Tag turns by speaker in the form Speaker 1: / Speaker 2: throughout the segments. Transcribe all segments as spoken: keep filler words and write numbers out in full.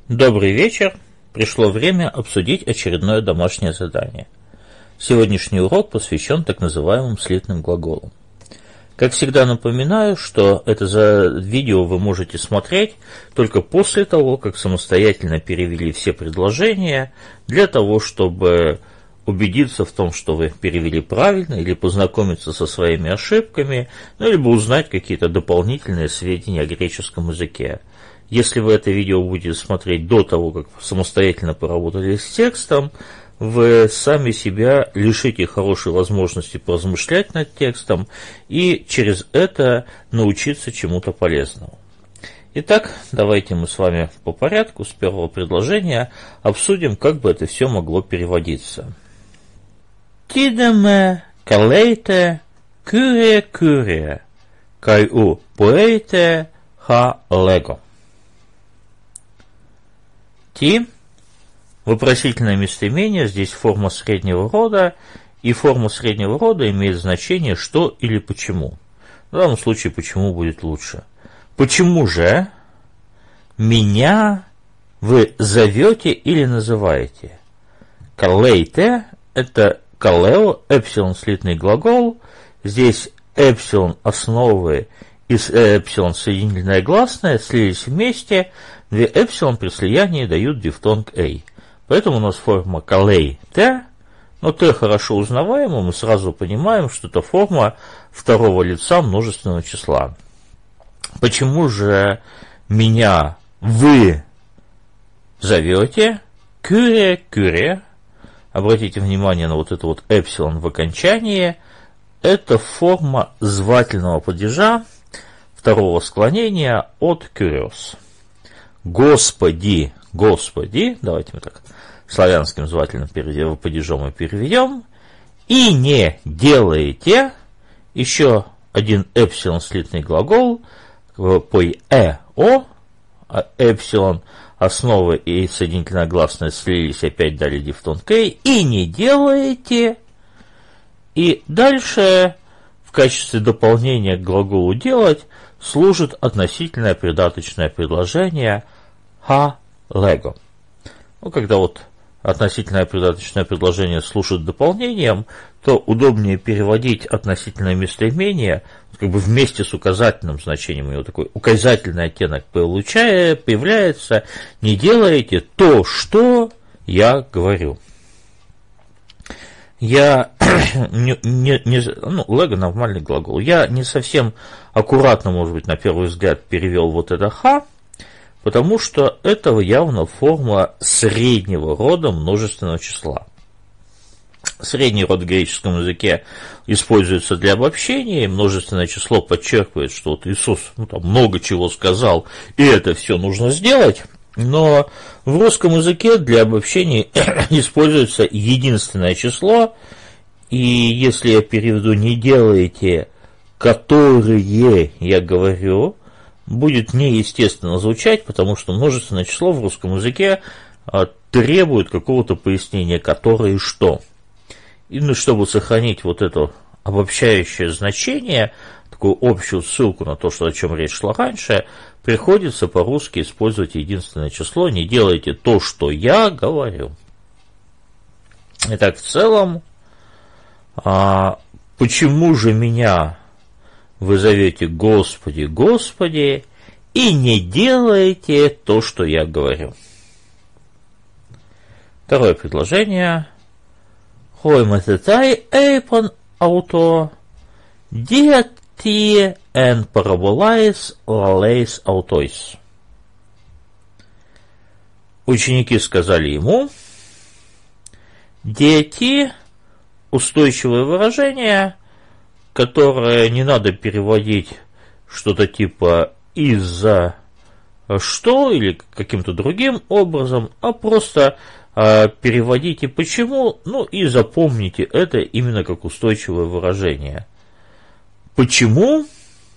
Speaker 1: Добрый вечер. Пришло время обсудить очередное домашнее задание. Сегодняшний урок посвящен так называемым слитным глаголам. Как всегда напоминаю, что это за видео вы можете смотреть только после того, как самостоятельно перевели все предложения, для того, чтобы убедиться в том, что вы перевели правильно, или познакомиться со своими ошибками, ну, либо узнать какие-то дополнительные сведения о греческом языке. Если вы это видео будете смотреть до того, как самостоятельно поработали с текстом, вы сами себя лишите хорошей возможности поразмышлять над текстом и через это научиться чему-то полезному. Итак, давайте мы с вами по порядку с первого предложения обсудим, как бы это все могло переводиться. Тидеме калейте кюре кюре кайу поэйте ха лего. Ти, вопросительное местоимение, здесь форма среднего рода, и форма среднего рода имеет значение что или почему. В данном случае почему будет лучше. Почему же меня вы зовете или называете? Калейте – это калео, эпсилон слитный глагол, здесь эпсилон основы и эпсилон соединительное гласное слились вместе, две эпсилон при слиянии дают дифтонг «эй». Поэтому у нас форма калей-те, но «т» хорошо узнаваема, мы сразу понимаем, что это форма второго лица множественного числа. Почему же меня вы зовете? Кюре-кюре. Обратите внимание на вот это вот эпсилон в окончании. Это форма звательного падежа второго склонения от кюриос. Господи, Господи, давайте мы так славянским звательным падежом и переведем, и не делаете, еще один эпсилон слитный глагол, по э, о, а эпсилон основы и соединительное гласное слились, опять дали дифтонг «эй», и не делаете, и дальше в качестве дополнения к глаголу «делать» служит относительное придаточное предложение «ха лего». Ну, когда вот относительное придаточное предложение служит дополнением, то удобнее переводить относительное местоимение как бы вместе с указательным значением. У него такой указательный оттенок получая, появляется. Не делаете то, что я говорю. Я не, не, не, ну, лего нормальный глагол. Я не совсем аккуратно, может быть, на первый взгляд перевел вот это ха, потому что это явно форма среднего рода множественного числа. Средний род в греческом языке используется для обобщения, и множественное число подчеркивает, что вот Иисус ну, там много чего сказал, и это все нужно сделать. Но в русском языке для обобщения используется единственное число, и если я переведу «не делайте, которые я говорю», будет неестественно звучать, потому что множественное число в русском языке требует какого-то пояснения, которые что. И ну, чтобы сохранить вот это обобщающее значение, такую общую ссылку на то, что, о чем речь шла раньше, приходится по-русски использовать единственное число. Не делайте то, что я говорю. Итак, в целом, а, почему же меня вы зовете Господи, Господи, и не делаете то, что я говорю? Второе предложение. Хой матетай эйпон ауто диати эн параболаис лалейс аутойс. Ученики сказали ему, диати – устойчивое выражение, которое не надо переводить что-то типа «из-за что» или каким-то другим образом, а просто а, переводите «почему», ну и запомните это именно как устойчивое выражение. Почему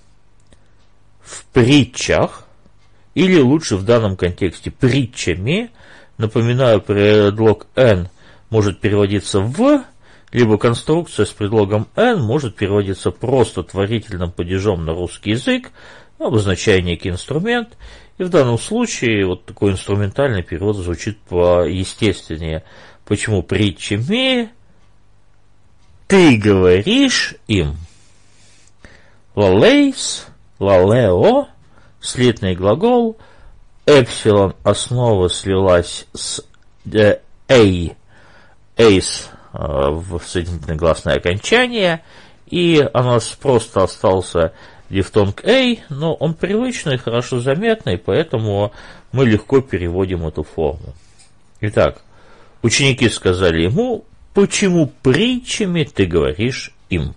Speaker 1: в притчах, или лучше в данном контексте притчами, напоминаю, предлог «н» может переводиться в, либо конструкция с предлогом «н» может переводиться просто творительным падежом на русский язык, обозначая некий инструмент, И в данном случае вот такой инструментальный перевод звучит поестественнее. Почему притчами ты говоришь им? Лалейс, лалео, слитный глагол, эпсилон основа слилась с э, эй, эйс э, в соединительное гласное окончание, и у нас просто остался дифтонг «эй», но он привычный, хорошо заметный, поэтому мы легко переводим эту форму. Итак, ученики сказали ему, почему притчами ты говоришь им?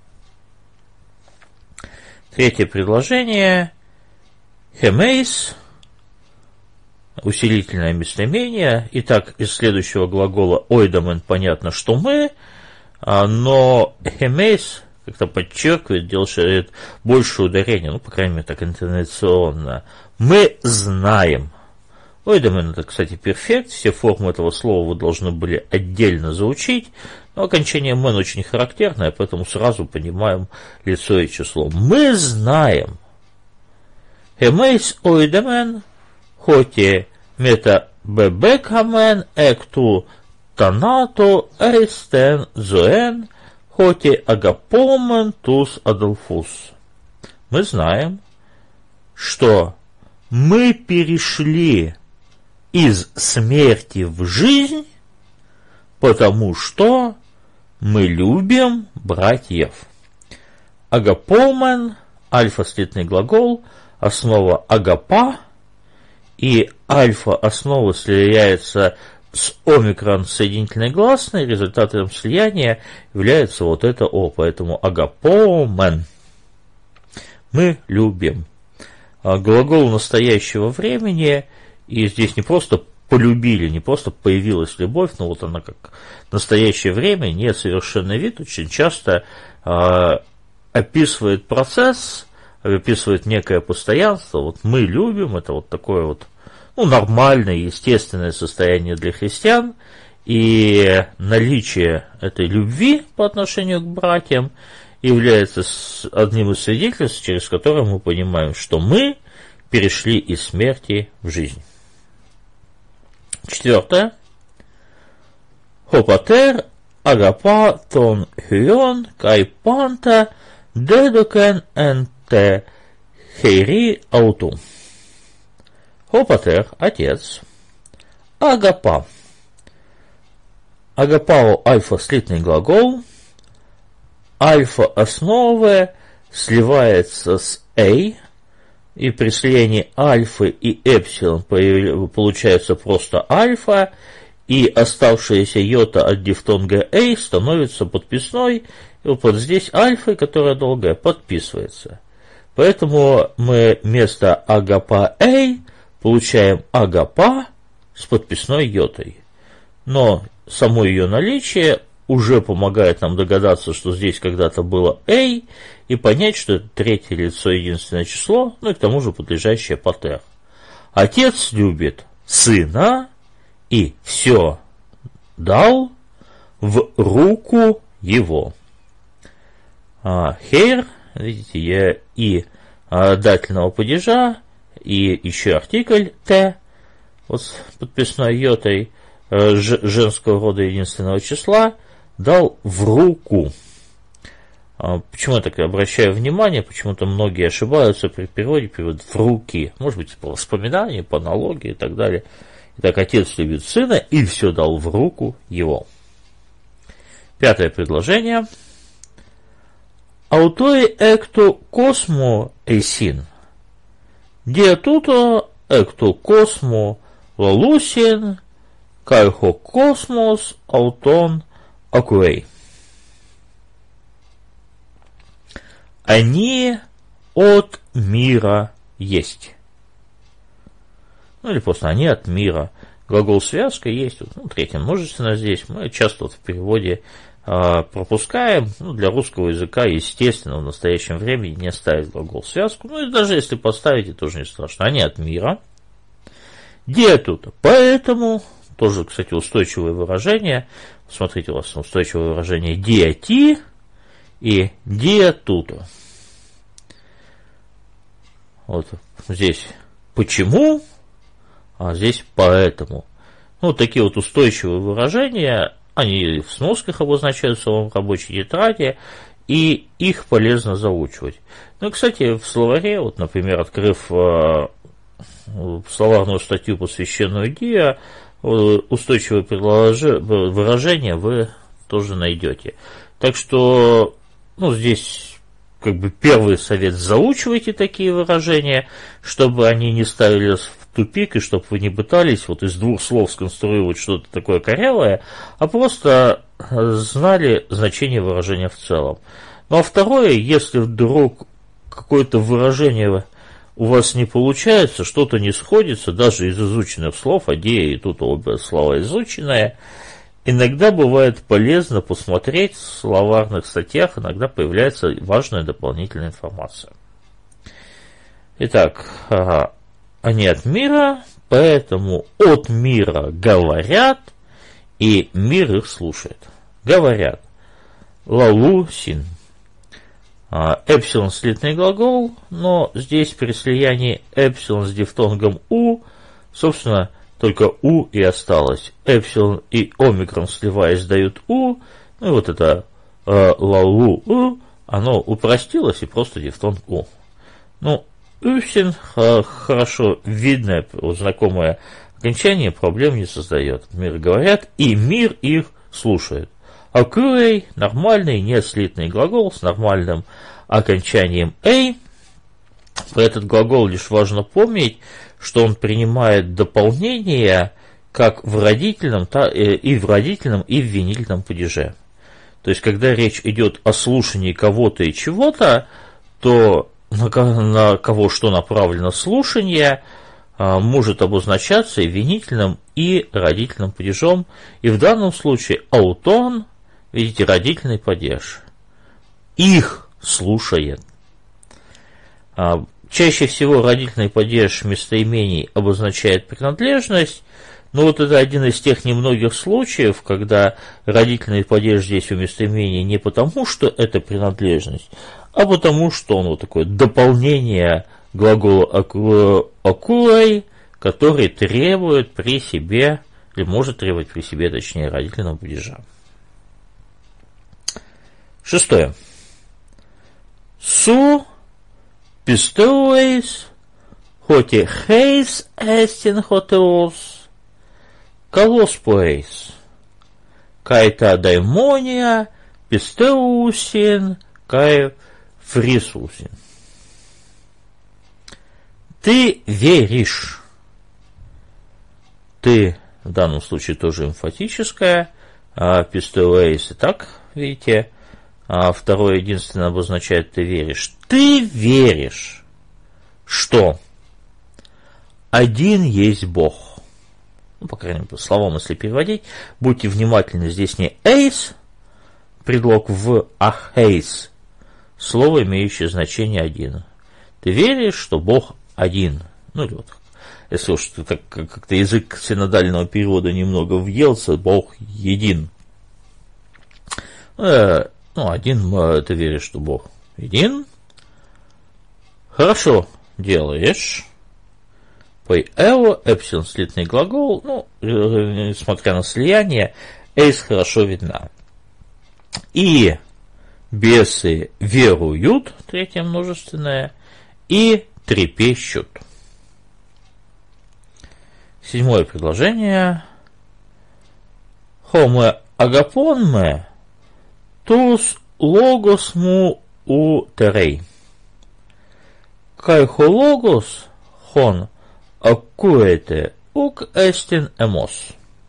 Speaker 1: Третье предложение. Хемейс, усилительное местоимение. Итак, из следующего глагола ойдамен понятно, что мы, но хемейс как-то подчеркивает, делает больше ударения, ну, по крайней мере, так интонационно. Мы знаем. Ойдамен — это, кстати, перфект, все формы этого слова вы должны были отдельно заучить, но окончание «мен» очень характерное, поэтому сразу понимаем лицо и число. Мы знаем. Хемейс ойдамен, хоти мета бебекамен, экту танато эйстен зоэн, хоти агапомен тус адолфус. Мы знаем, что мы перешли из смерти в жизнь, потому что мы любим братьев. Агапомен, альфа-слитный глагол, основа агапа, и альфа-основа слияется с омикрон соединительной гласной, результатом слияния является вот это о, поэтому агапомен. Мы любим. Глагол настоящего времени, и здесь не просто полюбили, не просто появилась любовь, но вот она как настоящее время, несовершенный вид, очень часто э, описывает процесс, описывает некое постоянство. Вот мы любим, это вот такое вот, ну, нормальное, естественное состояние для христиан, и наличие этой любви по отношению к братьям является одним из свидетельств, через которое мы понимаем, что мы перешли из смерти в жизнь. Четвертое. Хопатер агапа тон хюон кайпанта дедокен энте хейри ауту. Хопатер, отец, агапа. Агапао альфа-слитный глагол, альфа-основа сливается с «эй», и при слиянии альфы и эпсилон получается просто альфа, и оставшаяся йота от дифтонга «эй» становится подписной, и вот здесь альфой, которая долгая, подписывается. Поэтому мы вместо агапа «эй» получаем агапа с подписной йотой. Но само ее наличие уже помогает нам догадаться, что здесь когда-то было «эй», и понять, что это третье лицо, единственное число, ну и к тому же подлежащее патер. Отец любит сына и все дал в руку его. А, хейр, видите, я и а, дательного падежа, и еще артикль «т», вот с подписной йотой, э, ж, женского рода единственного числа, дал в руку. Почему я так обращаю внимание, почему-то многие ошибаются при переводе, переводят в руки, может быть, по воспоминанию, по аналогии и так далее. Итак, отец любит сына и все дал в руку его. Пятое предложение. Аутои экто космо эйсин. Диатуто экто космо лалусин кайхо космос аутон акуэй. Они от мира есть. Ну или просто они от мира. Глагол связка есть. Ну, третье множественное здесь. Мы часто вот в переводе э, пропускаем. Ну, для русского языка, естественно, в настоящем времени не ставить глагол связку. Ну и даже если поставите, тоже не страшно. Они от мира. Где тут? Поэтому, тоже, кстати, устойчивое выражение. Смотрите, у вас устойчивое выражение диати и диатуто. Вот здесь почему, а здесь поэтому. Ну, такие вот устойчивые выражения, они в сносках обозначаются в рабочей тетради, и их полезно заучивать. Ну, кстати, в словаре, вот, например, открыв э, словарную статью, посвященную ДИА, устойчивые выражения вы тоже найдете. Так что, ну, здесь как бы первый совет: заучивайте такие выражения, чтобы они не ставили в тупик, и чтобы вы не пытались вот из двух слов сконструировать что-то такое корявое, а просто знали значение выражения в целом. Ну а второе, если вдруг какое-то выражение у вас не получается, что-то не сходится, даже из изученных слов, а где и тут оба слова изученные, иногда бывает полезно посмотреть в словарных статьях, иногда появляется важная дополнительная информация. Итак, ага, они от мира, поэтому от мира говорят, и мир их слушает. Говорят. Лалу син. Эпсилон слитный глагол, но здесь при слиянии эпсилон с дифтонгом у, собственно, только у и осталось. Эпсилон и омикрон, сливаясь, дают у, ну и вот это э, лалу у, оно упростилось и просто дифтонг у. Ну, Усин, хорошо видное, знакомое окончание, проблем не создает. Мир говорят, и мир их слушает. Акурей – нормальный неслитный глагол с нормальным окончанием «эй». Про этот глагол лишь важно помнить, что он принимает дополнение как в родительном, и в родительном, и в винительном падеже. То есть, когда речь идет о слушании кого-то и чего-то, то на кого что направлено слушание может обозначаться и винительным, и родительным падежом. И в данном случае аутон, видите, родительный падеж. Их слушает. Чаще всего родительный падеж местоимений обозначает принадлежность, но вот это один из тех немногих случаев, когда родительный падеж здесь у местоимения не потому, что это принадлежность, а потому, что он вот такое дополнение глагола акурай, который требует при себе, или может требовать при себе, точнее, родительного падежа. Шестое. Су пистуэйс хоти хейс эстин хотеос колоспуэйс кайта даймония пистеусин кай фрисусин. Ты веришь. Ты в данном случае тоже эмфатическая, а пистуэйс и так, видите, а второе единственное обозначает «ты веришь». Ты веришь, что один есть Бог. Ну, по крайней мере, словом, если переводить, будьте внимательны, здесь не «эйс», предлог в, а «хейс», слово, имеющее значение «один». Ты веришь, что Бог один. Ну, или вот, если уж так, как-то язык синодального перевода немного въелся, Бог един. Э, Ну, один, ты веришь, что Бог един. Хорошо делаешь. Пой эо, эпсилон слитный глагол. Ну, несмотря на слияние, эйс хорошо видна. И бесы веруют, третье множественное, и трепещут. Седьмое предложение. Хоме агапонме тус логос му у терей. Кайхо логос хон акуэте ук эстин эмос.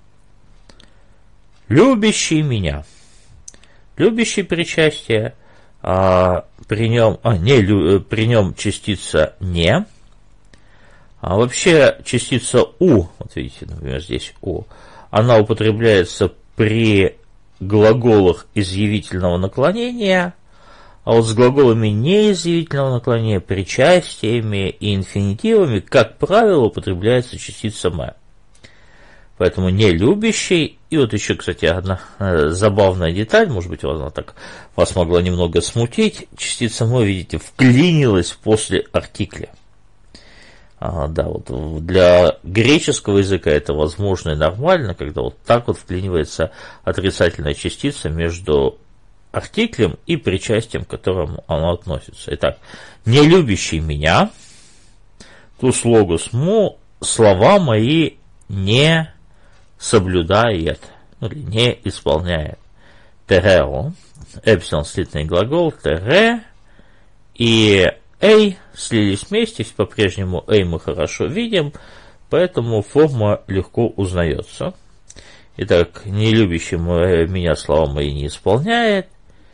Speaker 1: Любящий меня. Любящий причастие, а при нем, а, не, при нем частица не. А вообще частица у, вот видите, например, здесь у, она употребляется при глаголах изъявительного наклонения, а вот с глаголами неизъявительного наклонения, причастиями и инфинитивами, как правило, употребляется частица «м». Поэтому не любящий. И вот еще, кстати, одна забавная деталь, может быть, она так вас могла немного смутить. Частица «м», видите, вклинилась после артикля. А, да, вот для греческого языка это возможно и нормально, когда вот так вот вклинивается отрицательная частица между артиклем и причастием, к которому оно относится. Итак, не любящий меня, тус логос му, слова мои не соблюдает, ну, или не исполняет. Терео, эпсилон слитный глагол, тере, и эй слились вместе, по-прежнему эй мы хорошо видим, поэтому форма легко узнается. Итак, не любящий меня слова мои не исполняет.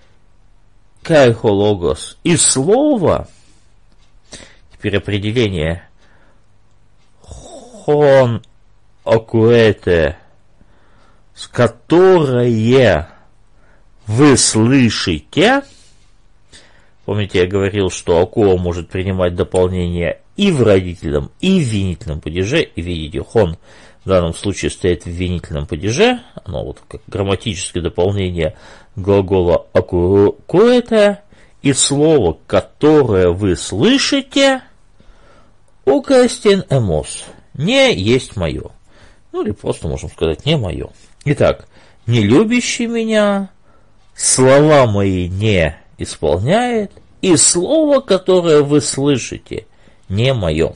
Speaker 1: Кайхологос. И слово, теперь определение хон акуэте, с которое вы слышите. Помните, я говорил, что акуа может принимать дополнение и в родительном, и в винительном падеже. И видите, хон в данном случае стоит в винительном падеже. Оно вот как грамматическое дополнение глагола акуэте. И слово, которое вы слышите, укастин эмос, не есть мое. Ну или просто можем сказать не мое. Итак, не любящий меня, слова мои не исполняет, и слово, которое вы слышите, не мое.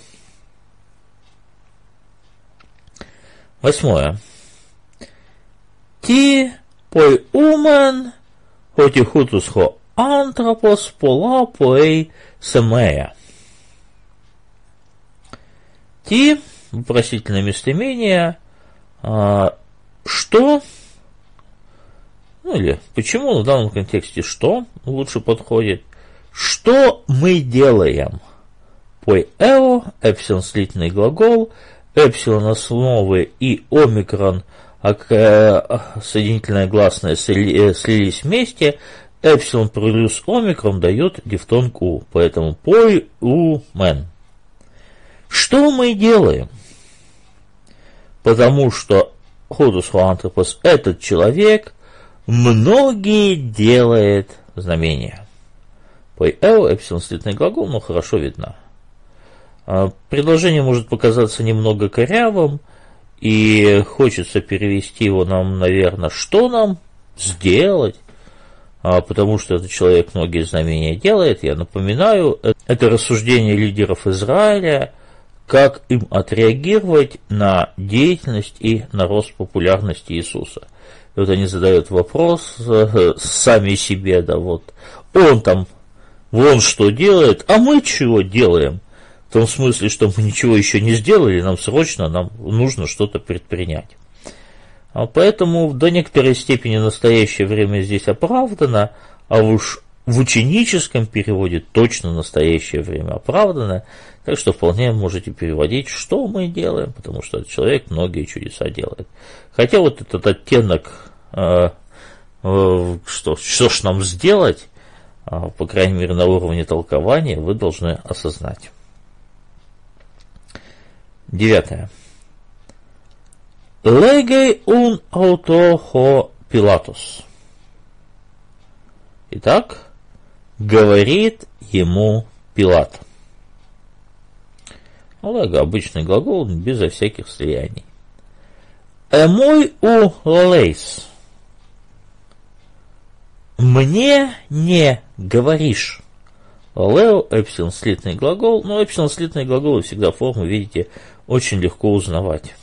Speaker 1: Восьмое. Ти пой умен, хоти хутус хо антропос пола поэй семея. Ти, вопросительное местоимение, а, что, ну или почему в данном контексте что лучше подходит. Что мы делаем? Пой эо, эпсилон слитный глагол, эпсилон основы и омикрон, соединительная гласная слились вместе, эпсилон плюс омикрон дает дифтонг у, поэтому пой у мен. Что мы делаем? Потому что ходус хуантропос, этот человек, многие делает знамения. Пой эо, эпсилон слитный глагол, но хорошо видно. Предложение может показаться немного корявым, и хочется перевести его нам, наверное, что нам сделать, потому что этот человек многие знамения делает. Я напоминаю, это рассуждение лидеров Израиля, как им отреагировать на деятельность и на рост популярности Иисуса. И вот они задают вопрос сами себе, да, вот, он там, вон что делает, а мы чего делаем? В том смысле, что мы ничего еще не сделали, нам срочно, нам нужно что-то предпринять. А поэтому до некоторой степени настоящее время здесь оправдано, а уж в ученическом переводе точно настоящее время оправдано, так что вполне можете переводить, что мы делаем, потому что этот человек многие чудеса делает. Хотя вот этот оттенок, э, э, что, что ж нам сделать, э, по крайней мере на уровне толкования, вы должны осознать. Девятое. Легей ун ауто хо Пилатус. Итак, говорит ему Пилат. Лего обычный глагол, безо всяких слияний. Эмой у лалейс. Мне не говоришь. Лео, эпсилон слитный глагол, но эпсилон слитный глагол и всегда форму, видите, очень легко узнавать.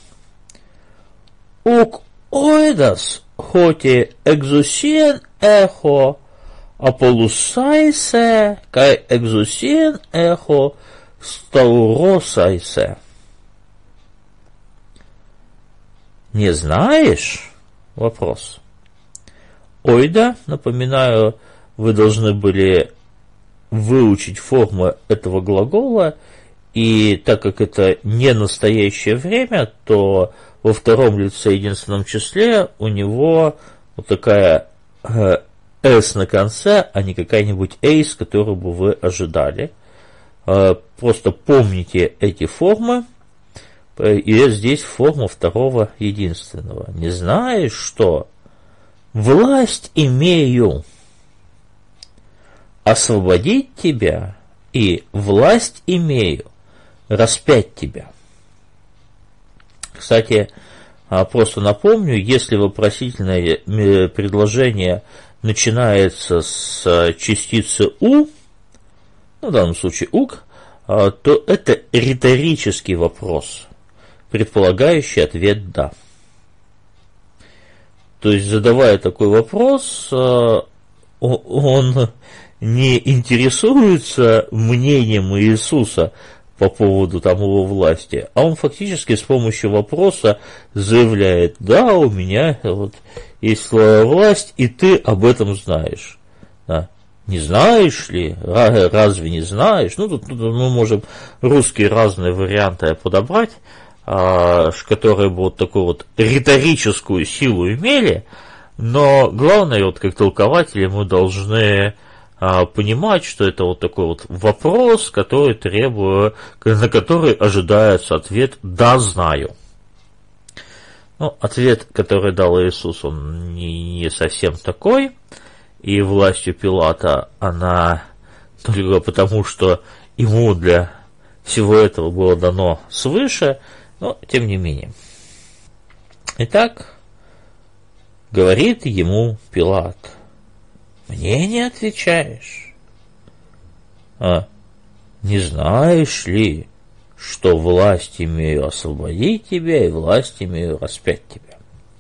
Speaker 1: Ук оидас хоти экзусиен эхо аполусайсе кай экзусиен эхо стауросайсе. Не знаешь? Вопрос. Ойда, напоминаю, вы должны были выучить форму этого глагола, и так как это не настоящее время, то во втором лице единственном числе у него вот такая э, «с» на конце, а не какая-нибудь «эйс», которую бы вы ожидали. Э, просто помните эти формы, и здесь форма второго единственного. Не знаешь, что власть имею освободить тебя, и власть имею распять тебя. Кстати, просто напомню, если вопросительное предложение начинается с частицы «у», ну, в данном случае «ук», то это риторический вопрос, предполагающий ответ «да». То есть, задавая такой вопрос, он не интересуется мнением Иисуса по поводу там его власти, а он фактически с помощью вопроса заявляет: да, у меня вот есть власть, и ты об этом знаешь. Да. Не знаешь ли? Разве не знаешь? Ну, тут, тут мы можем русские разные варианты подобрать, а, которые бы вот такую вот риторическую силу имели, но главное, вот как толкователи, мы должны а, понимать, что это вот такой вот вопрос, который требует, на который ожидается ответ «да, знаю». Ну, ответ, который дал Иисус, он не, не совсем такой, и властью Пилата она только потому, что ему для всего этого было дано свыше, но тем не менее. Итак, говорит ему Пилат: мне не отвечаешь? А не знаешь ли, что власть имею освободить тебя и власть имею распять тебя?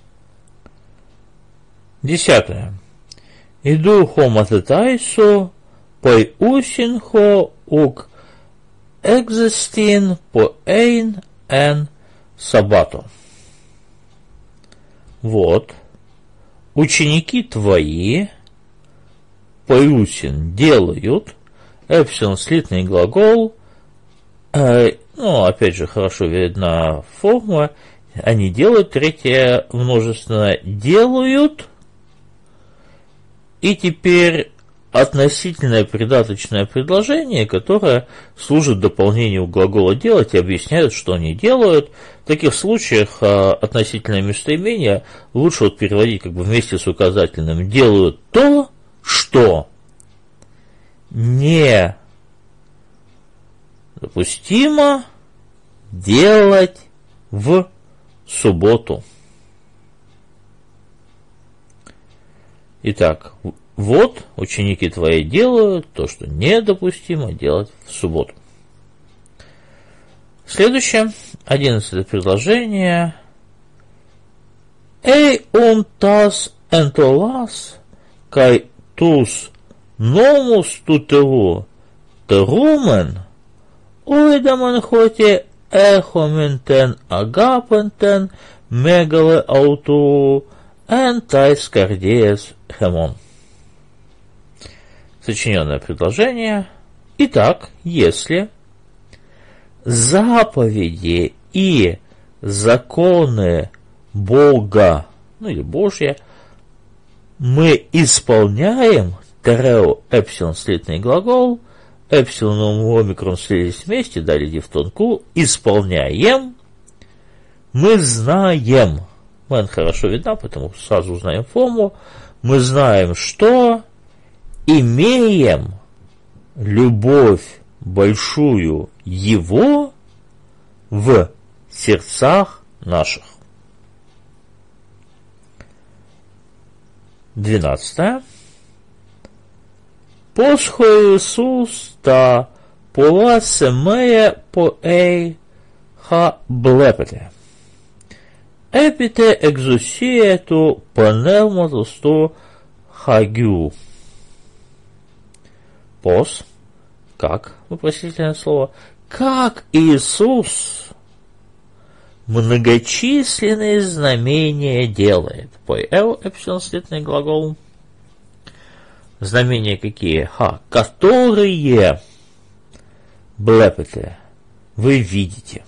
Speaker 1: Десятое. Иду хоматетайсу, пой усинхо ук экзистин по эйн эн сабату. Вот, ученики твои, поюсин, делают, эпсилон слитный глагол, э, ну, опять же, хорошо видна форма, они делают, третье множественное, делают, и теперь относительное придаточное предложение, которое служит дополнению глагола «делать» и объясняет, что они делают. В таких случаях а, относительное местоимение лучше вот переводить как бы вместе с указательным. Делают то, что не допустимо делать в субботу. Итак, вот ученики твои делают то, что недопустимо делать в субботу. Следующее, одиннадцатое предложение. Эй он тас энтолас, кай тус номус тутево терумен, ойдаман хоте эхоментен агапентен мегале ауту энтайс кардиес хемон. Сочиненное предложение. Итак, если заповеди и законы Бога, ну или Божья, мы исполняем, терео эпсилон слитный глагол, эпсилон и омикрон слились вместе, дали дифтонг, исполняем, мы знаем, мы хорошо видна, поэтому сразу узнаем форму, мы знаем, что имеем любовь большую Его в сердцах наших. Двенадцатое. Посхо Иисус та пола семея поэй ха блепете. Эпите экзусиету панелмотусто хагю. Пос, как, вопросительное слово, как Иисус многочисленные знамения делает. Поэл, эпсилон, слитный глагол. Знамения какие? Ха, которые, блепете, вы видите.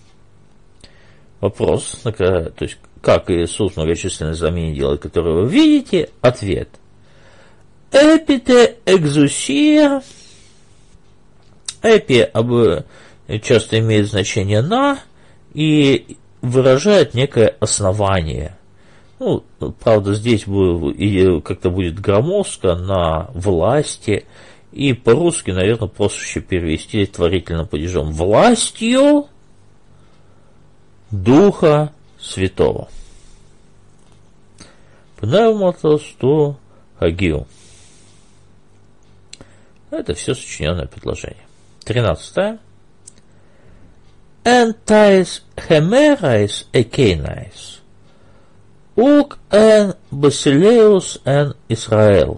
Speaker 1: Вопрос, то есть, как Иисус многочисленные знамения делает, которые вы видите? Ответ. Эпите экзусия. Эпи часто имеет значение на и выражает некое основание. Ну, правда, здесь как-то будет громоздко на власти И по-русски, наверное, проще перевести творительным падежом: властью Духа Святого. Пневматосту агио. Это все сочиненное предложение. Тринадцатое. Энтайс хемерайс экейнайс. Ук эн басилеус эн Исраэл.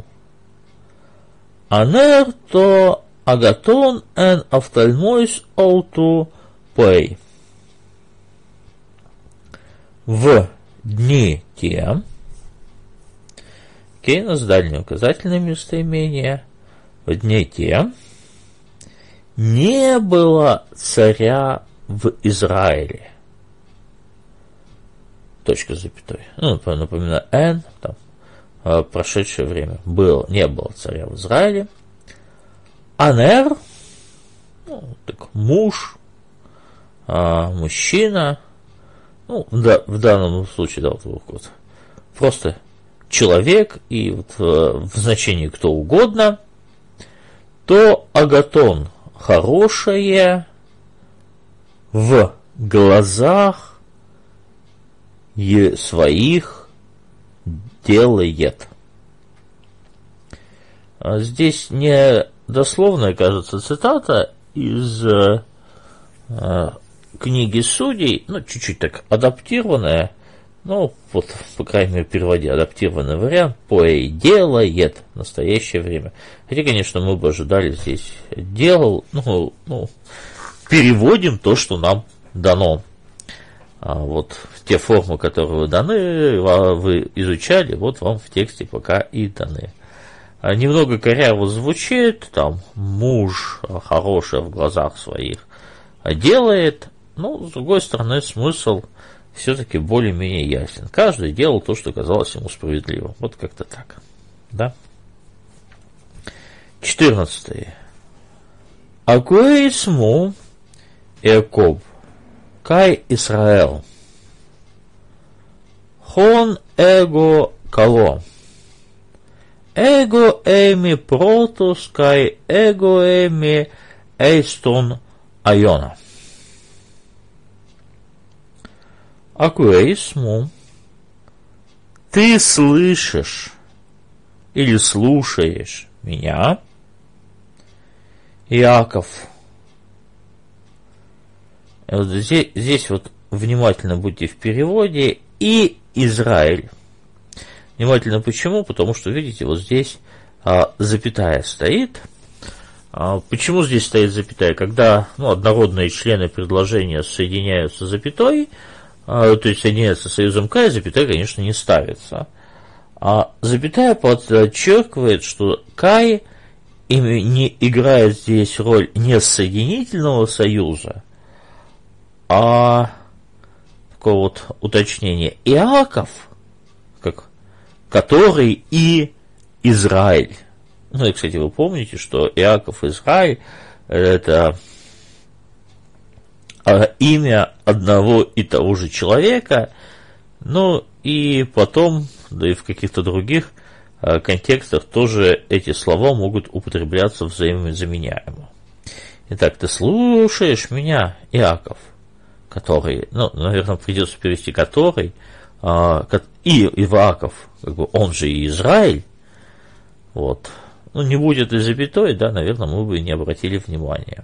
Speaker 1: Анер то агатон эн офтальмойс олту пей. В дни те. Кейнос, дальнее указательное местоимение. В дни те не было царя в Израиле. Точка с запятой. Ну, напоминаю, Н, там, прошедшее время. Было, не было царя в Израиле. Анер, ну, так, муж, а, мужчина, ну, да, в данном случае, да, вот, вот, просто человек, и вот, в значении кто угодно, то агатон хорошее в глазах своих делает. Здесь не дословная, кажется, цитата из э, книги Судей, ну, чуть-чуть так адаптированная, ну, вот, по крайней мере, в переводе адаптированный вариант, «поэй делает» в настоящее время. Хотя, конечно, мы бы ожидали здесь «делал», ну, ну, переводим то, что нам дано. А вот те формы, которые вы даны, вы изучали, вот вам в тексте пока и даны. А немного коряво звучит, там, муж хороший в глазах своих делает, но, с другой стороны, смысл все-таки более-менее ясен. Каждый делал то, что казалось ему справедливым. Вот как-то так. Да? четырнадцатое. Акуэйсму Яков Кай Исраэл Хон эго кало Эго эми протус кай эго эми эйстон айона. Акуэйсму, ты слышишь или слушаешь меня, Иаков. Вот здесь, здесь вот внимательно будьте в переводе, и Израиль. Внимательно почему? Потому что, видите, вот здесь а, запятая стоит. А, почему здесь стоит запятая? Когда, ну, однородные члены предложения соединяются запятой, а, то есть соединяются союзом К, запятая, конечно, не ставится. А запятая подчеркивает, что Кай не играет здесь роль не соединительного союза, а такого вот уточнения Иаков, как, который и Израиль. Ну и, кстати, вы помните, что Иаков и Израиль – это имя одного и того же человека, ну и потом, да и в каких-то других контекстах тоже эти слова могут употребляться взаимозаменяемо. Итак, ты слушаешь меня, Иаков, который, ну, наверное, придется перевести который, и Иаков, как бы он же и Израиль, вот, ну, не будет и запятой, да, наверное, мы бы не обратили внимания.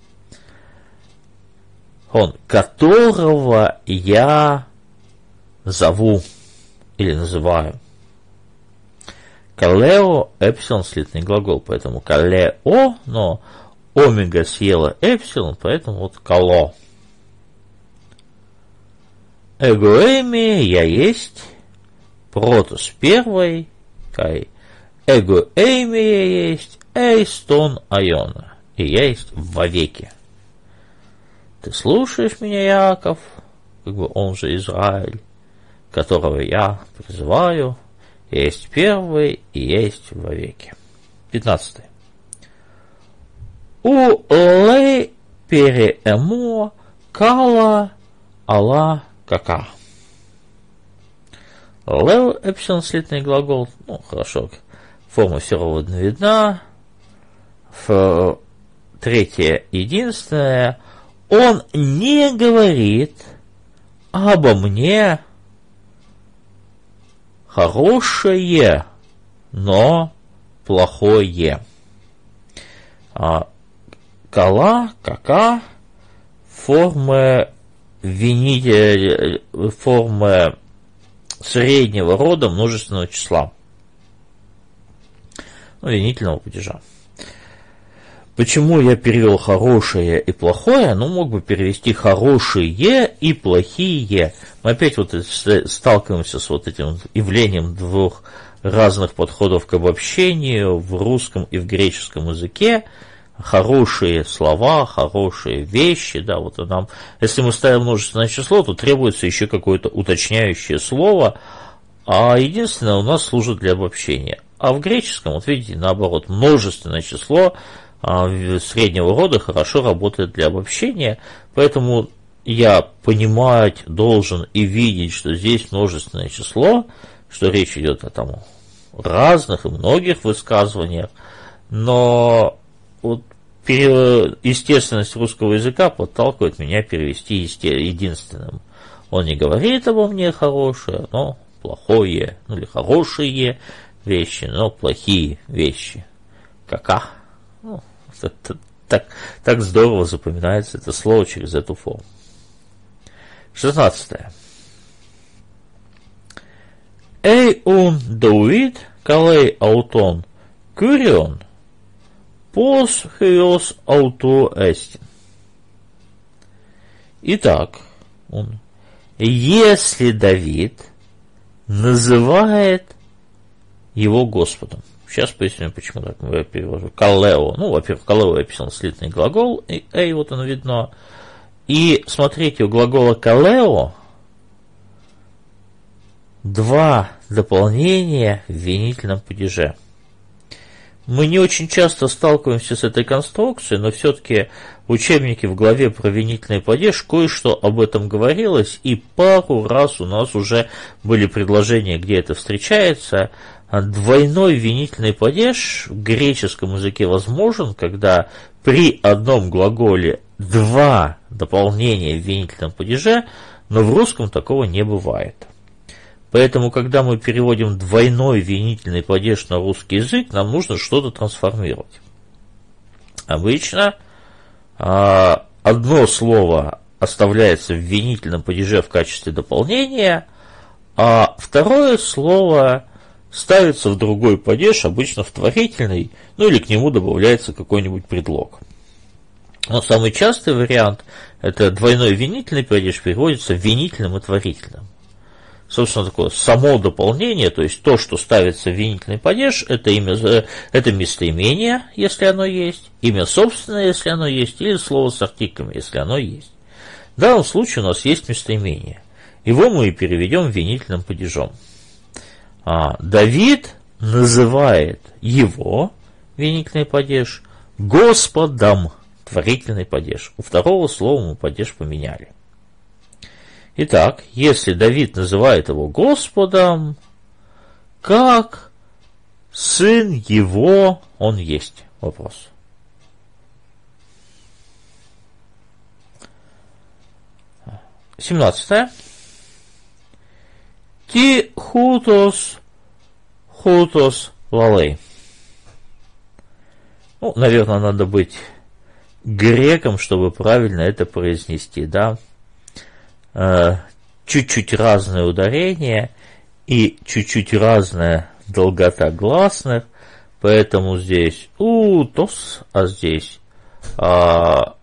Speaker 1: Он, которого я зову или называю. Калео, эпсилон, слитный глагол, поэтому калео, но омега съела эпсилон, поэтому вот кало. Эгоэми, я есть, протус первый, кай, эгоэми я есть, эйстон айона, и я есть вовеки. Ты слушаешь меня, Иаков, как бы он же Израиль, которого я призываю, есть первый и есть вовеки. Пятнадцатый. У лей переэмо кала ала кака. Лео эпсилон слитный глагол, ну хорошо, форма все равно видна, в третье единственное, он не говорит обо мне хорошее, но плохое. А, кала, кака, формы винителя, формы среднего рода множественного числа, ну, винительного падежа. Почему я перевел хорошее и плохое? Ну, мог бы перевести хорошие и плохие. Мы опять вот сталкиваемся с вот этим явлением двух разных подходов к обобщению в русском и в греческом языке. Хорошие слова, хорошие вещи, да, вот нам, если мы ставим множественное число, то требуется еще какое-то уточняющее слово, а единственное у нас служит для обобщения. А в греческом, вот видите, наоборот, множественное число среднего рода хорошо работает для обобщения, поэтому я понимать должен и видеть, что здесь множественное число, что речь идет о там, разных и многих высказываниях, но вот естественность русского языка подталкивает меня перевести единственным. Он не говорит обо мне хорошее, но плохое, ну или хорошие вещи, но плохие вещи. Кака. Ну, это, так, так здорово запоминается это слово через эту форму. шестнадцатое. Эй он дуит, калей аутон курион, пос хиос ауто эстин. Итак, он, если Давид называет его Господом. Сейчас поясню, почему так я перевожу. Калео. Ну, во-первых, калео я писал слитный глагол, и эй, вот оно видно. И смотрите, у глагола калео два дополнения в винительном падеже. Мы не очень часто сталкиваемся с этой конструкцией, но все-таки в учебнике в главе про винительный падеж кое-что об этом говорилось, и пару раз у нас уже были предложения, где это встречается. Двойной винительный падеж в греческом языке возможен, когда при одном глаголе два дополнения в винительном падеже, но в русском такого не бывает. Поэтому, когда мы переводим двойной винительный падеж на русский язык, нам нужно что-то трансформировать. Обычно а, одно слово оставляется в винительном падеже в качестве дополнения, а второе слово ставится в другой падеж, обычно в творительный, ну или к нему добавляется какой-нибудь предлог. Но самый частый вариант – это двойной винительный падеж переводится винительным и творительным. Собственно, такое само дополнение, то есть то, что ставится в винительный падеж, это, имя, это местоимение, если оно есть, имя собственное, если оно есть, или слово с артиклем, если оно есть. В данном случае у нас есть местоимение. Его мы и переведем винительным падежом. А, Давид называет его, винительный падеж, Господом, творительный падеж. У второго слова мы падеж поменяли. Итак, если Давид называет его Господом, как сын его он есть? Вопрос. семнадцатое. Ти хутос хутос лалей. Ну, наверное, надо быть греком, чтобы правильно это произнести, да? Чуть-чуть разное ударение и чуть-чуть разная долгота гласных, поэтому здесь утос, а здесь а,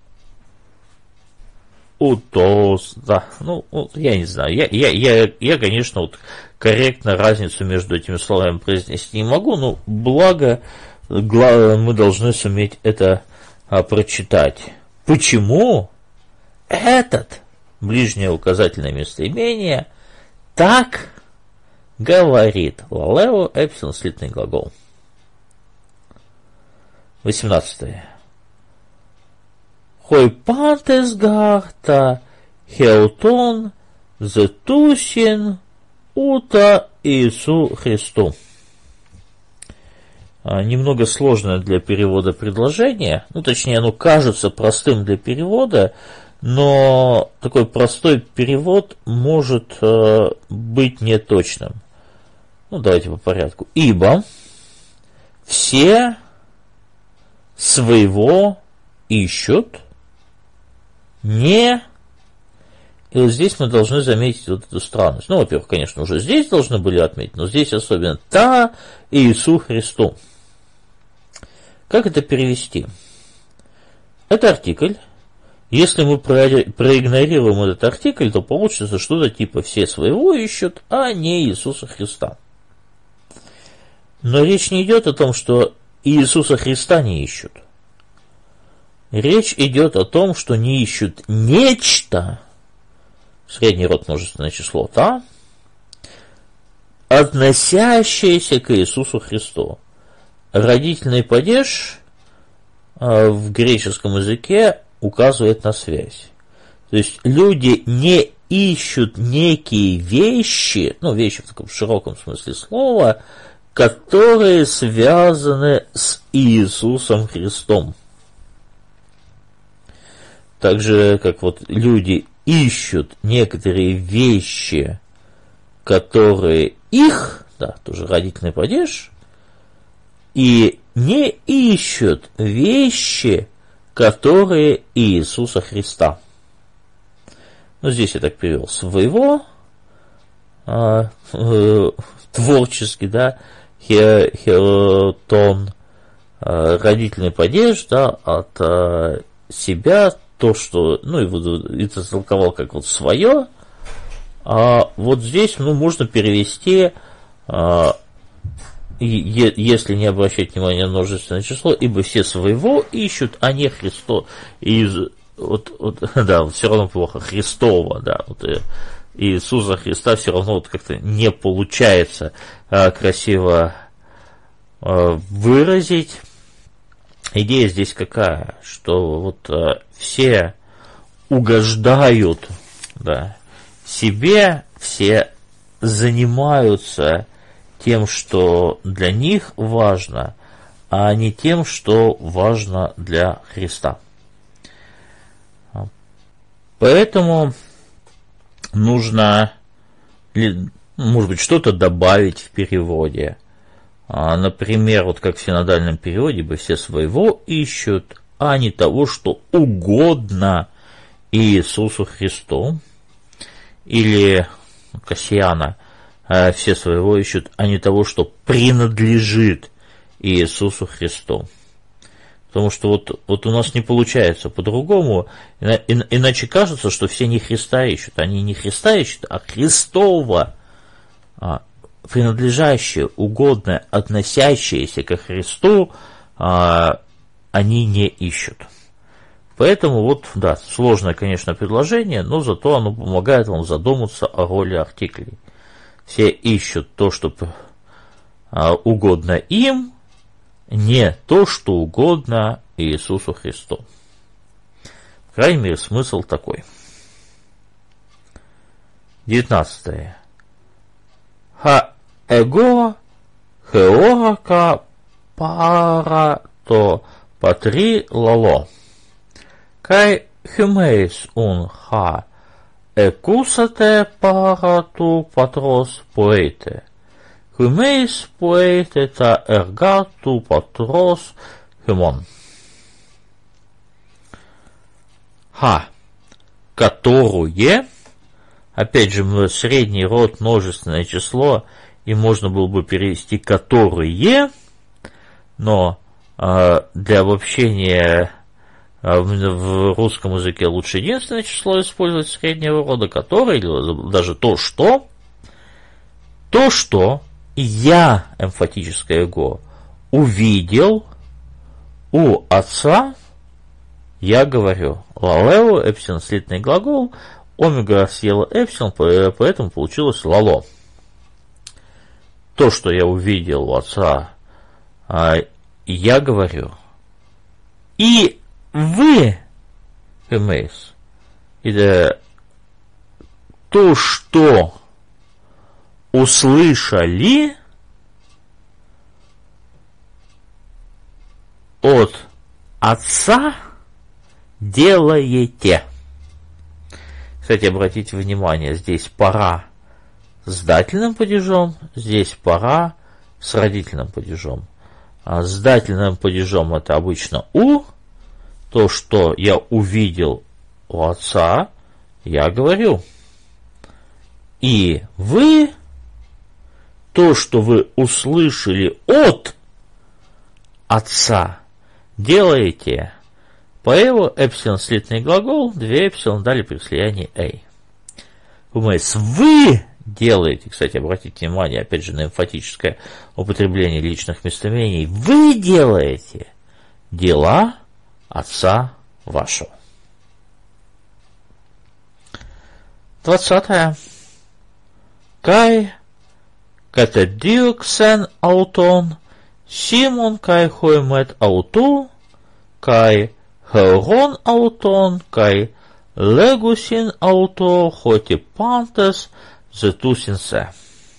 Speaker 1: утос, да, ну, я не знаю, я, я, я, я, конечно, вот корректно разницу между этими словами произнести не могу, но благо мы должны суметь это а, прочитать. Почему этот ближнее указательное местоимение так говорит? Лалео эпсилон слитный глагол. восемнадцатое. Хой пантес гарта хеутон зетусин ута Иису Христу. немного сложное для перевода предложение, ну, точнее, оно кажется простым для перевода, но такой простой перевод может э, быть неточным. Ну, давайте по порядку. Ибо все своего ищут не... И вот здесь мы должны заметить вот эту странность. Ну, во-первых, конечно, уже здесь должны были отметить, но здесь особенно «та Иисусу Христу». Как это перевести? Это артикль. Если мы проигнорируем этот артикль, то получится что-то типа «все своего ищут, а не Иисуса Христа». Но речь не идет о том, что Иисуса Христа не ищут. Речь идет о том, что не ищут нечто, средний род множественное число «та», относящееся к Иисусу Христу. Родительный падеж в греческом языке указывает на связь. То есть люди не ищут некие вещи, ну, вещи в таком широком смысле слова, которые связаны с Иисусом Христом. Так же, как вот люди ищут некоторые вещи, которые их, да, тоже родительный падеж, и не ищут вещи, которые Иисуса Христа. Ну, здесь я так перевел своего, а, э, творчески, да, херотон, а, родительный падеж, да, от а, себя, то, что, ну, и это толковал как вот свое, а вот здесь, ну, можно перевести, а, если не обращать внимания на множественное число, ибо все своего ищут, а не Христо. И вот, вот, да, вот все равно плохо, Христова, да, вот, Иисуса Христа все равно вот как-то не получается а, красиво а, выразить. Идея здесь какая, что вот а, все угождают, да, себе, все занимаются тем, что для них важно, а не тем, что важно для Христа. Поэтому нужно, может быть, что-то добавить в переводе. Например, вот как в синодальном переводе, ибо все своего ищут, а не того, что угодно Иисусу Христу. Или Кассиана, все своего ищут, а не того, что принадлежит Иисусу Христу. Потому что вот, вот у нас не получается по-другому, иначе кажется, что все не Христа ищут. Они не Христа ищут, а Христово, принадлежащее, угодное, относящееся ко Христу, они не ищут. Поэтому вот, да, сложное, конечно, предложение, но зато оно помогает вам задуматься о роли артиклей. Все ищут то, что угодно им, не то, что угодно Иисусу Христу. В крайней мере, смысл такой. девятнадцатое. Ха-эго хеорака парато патри лало. Кай хюмейс ун ха екусате парату патрос поэте. Хюмейс поэте та эргату патрос хюмон. Ха, которое, опять же, средний род, множественное число, и можно было бы перевести которые, но э, для обобщения в русском языке лучше единственное число использовать среднего рода, которое, или даже то, что, то, что я, эмфатическое го, увидел у отца, я говорю. Лалео, эпсилон, слитный глагол, омега съела эпсилон, поэтому получилось лало. То, что я увидел у отца, я говорю. И вы, Хемейс, это то, что услышали, от отца делаете. Кстати, обратите внимание, здесь пора с дательным падежом, здесь пора с родительным падежом. А с дательным падежом это обычно у. То, что я увидел у отца, я говорю. И вы, то, что вы услышали от отца, делаете. По эву эпсилон слитный глагол, две эпсилон дали при слиянии эй. Вы делаете, кстати, обратите внимание, опять же, на эмфатическое употребление личных местоимений. Вы делаете дела отца вашего. Двадцатое. Кай катадиоксен аутон, Симон кай хоймет ауту, кай хеурон аутон, кай легусин ауто, хоти пантес, зетусинсе.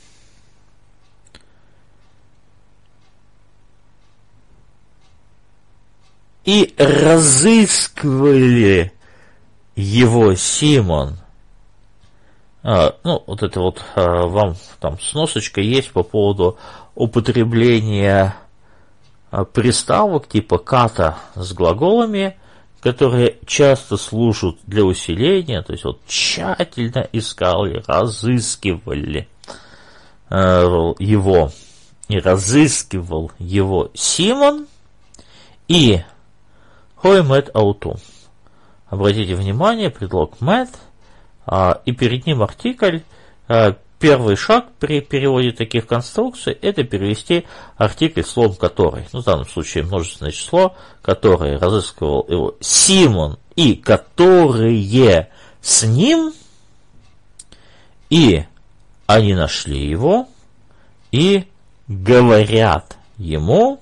Speaker 1: И разыскивали его Симон. А, ну, вот это вот а, вам там сносочка есть по поводу употребления а, приставок типа ката с глаголами, которые часто служат для усиления, то есть вот тщательно искали, разыскивали а, его, и разыскивал его Симон и хой мэт ауту. Обратите внимание, предлог мэт, а, и перед ним артикль. А, первый шаг при переводе таких конструкций – это перевести артикль словом «который». Ну, в данном случае множественное число, которое разыскивал его Симон и которые с ним, и они нашли его, и говорят ему.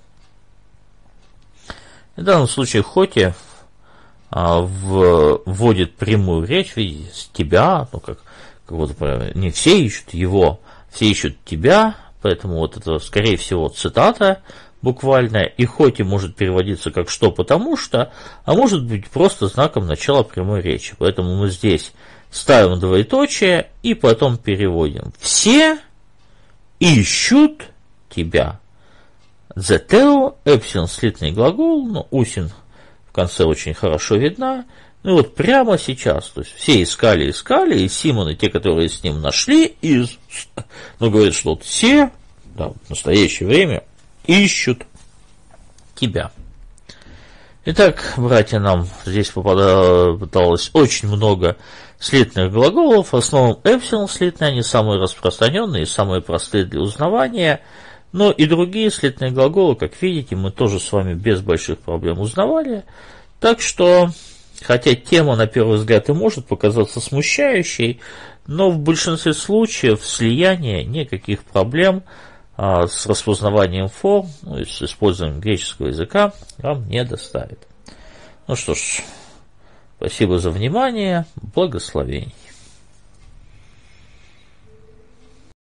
Speaker 1: В данном случае Хоти а, в, вводит прямую речь, видите, с тебя, ну как, как вот, не все ищут его, все ищут тебя, поэтому вот это, скорее всего, цитата буквальная, и Хоти может переводиться как «что потому что», а может быть просто знаком начала прямой речи, поэтому мы здесь ставим двоеточие и потом переводим «все ищут тебя». Зетео, эпсилон слитный глагол, но усин в конце очень хорошо видна. Ну вот прямо сейчас, то есть все искали, искали, и Симон, и те, которые с ним нашли, и, ну, говорят, что вот все, да, в настоящее время ищут тебя. Итак, братья, нам здесь попадалось очень много слитных глаголов, в основном эпсилон слитные, они самые распространенные и самые простые для узнавания. Но и другие слитные глаголы, как видите, мы тоже с вами без больших проблем узнавали. Так что, хотя тема на первый взгляд и может показаться смущающей, но в большинстве случаев слияние никаких проблем а, с распознаванием форм, ну, и с использованием греческого языка вам не доставит. Ну что ж, спасибо за внимание, благословений.